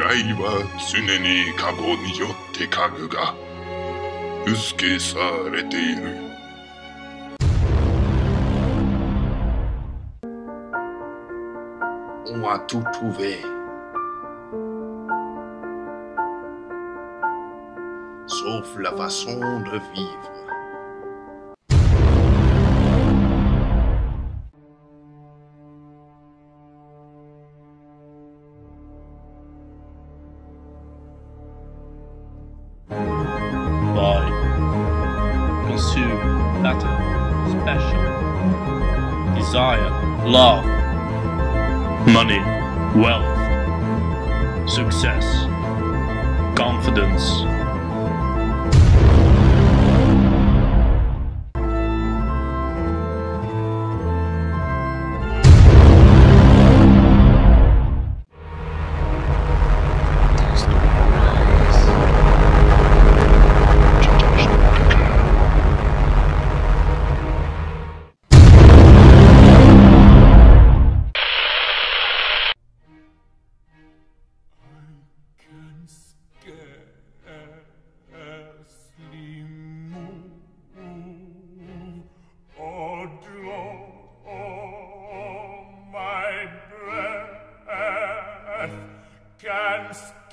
来は常に過去によって家具が付けされている。On a tout trouvé, sauf la façon de vivre. Buy, consume, matter, special, desire, love, money, wealth, success, confidence. Can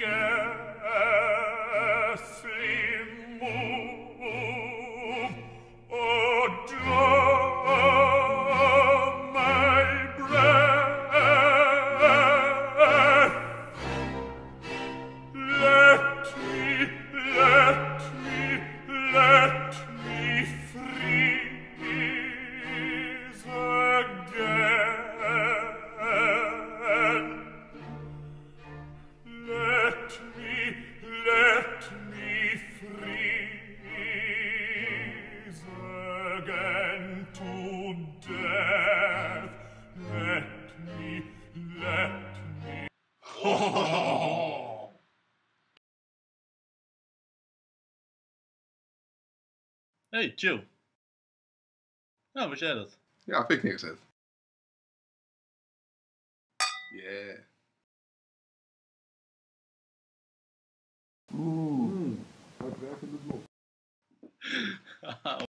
scarcely move or draw my breath. Let me freeze again. Let me freeze again to death. Let me. Hey, chill. Ja, was jij dat? Ja, vind ik neergezet. Yeah. Hard werken doet nog.